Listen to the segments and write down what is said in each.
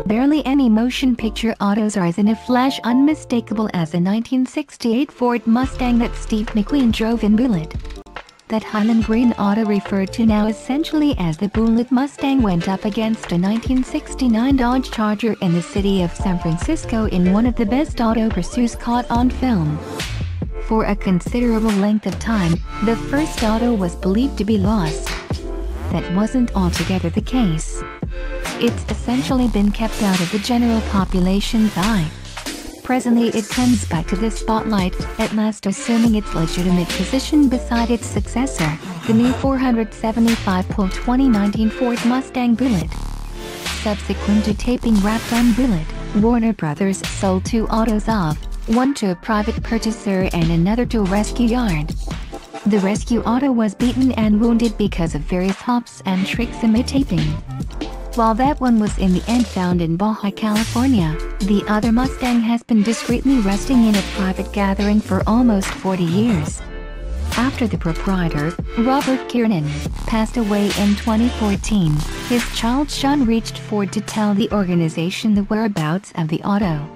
barely any motion picture autos are as in a flash unmistakable as the 1968 Ford Mustang that Steve McQueen drove in Bullitt. That Highland Green auto, referred to now essentially as the Bullitt Mustang, went up against a 1969 Dodge Charger in the city of San Francisco in one of the best auto pursuits caught on film. For a considerable length of time, the first auto was believed to be lost. That wasn't altogether the case. It's essentially been kept out of the general population's eye. Presently it comes back to the spotlight, at last assuming its legitimate position beside its successor, the new 475-pull 2019 Ford Mustang Bullitt. Subsequent to taping wrapped on Bullitt, Warner Brothers sold 2 autos off, one to a private purchaser and another to a rescue yard. The rescue auto was beaten and wounded because of various hops and tricks amid taping. While that one was in the end found in Baja California, the other Mustang has been discreetly resting in a private gathering for almost 40 years. After the proprietor, Robert Kiernan, passed away in 2014, his child Sean reached Ford to tell the organization the whereabouts of the auto.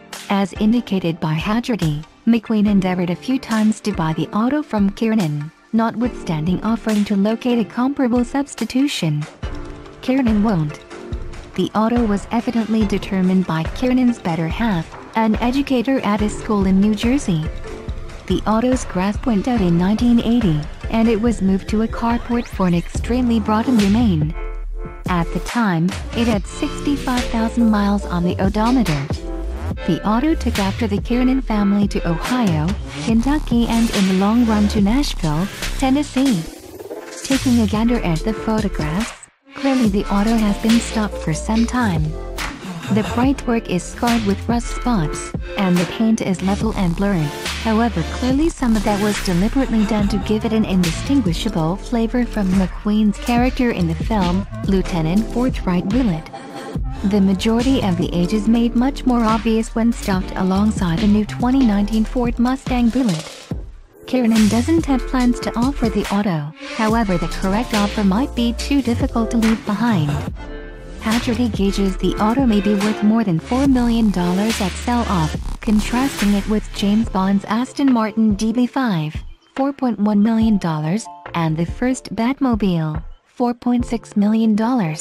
As indicated by Haggerty, McQueen endeavored a few times to buy the auto from Kiernan, notwithstanding offering to locate a comparable substitution. Kiernan won't. The auto was evidently determined by Kiernan's better half, an educator at a school in New Jersey. The auto's grasp went out in 1980, and it was moved to a carport for an extremely broad remain. At the time, it had 65,000 miles on the odometer. The auto took after the Kiernan family to Ohio, Kentucky and in the long run to Nashville, Tennessee. Taking a gander at the photographs, clearly the auto has been stopped for some time. The brightwork is scarred with rust spots, and the paint is level and blurred. However, clearly some of that was deliberately done to give it an indistinguishable flavor from McQueen's character in the film, Lieutenant Forthright Bullitt. The majority of the age is made much more obvious when stopped alongside the new 2019 Ford Mustang Bullitt. Kiernan doesn't have plans to offer the auto, however the correct offer might be too difficult to leave behind. Haggerty gauges the auto may be worth more than $4 million at sell-off, contrasting it with James Bond's Aston Martin DB5, $4.1 million, and the first Batmobile, $4.6 million.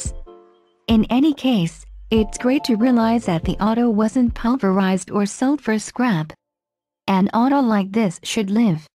In any case, it's great to realize that the auto wasn't pulverized or sold for scrap. An auto like this should live.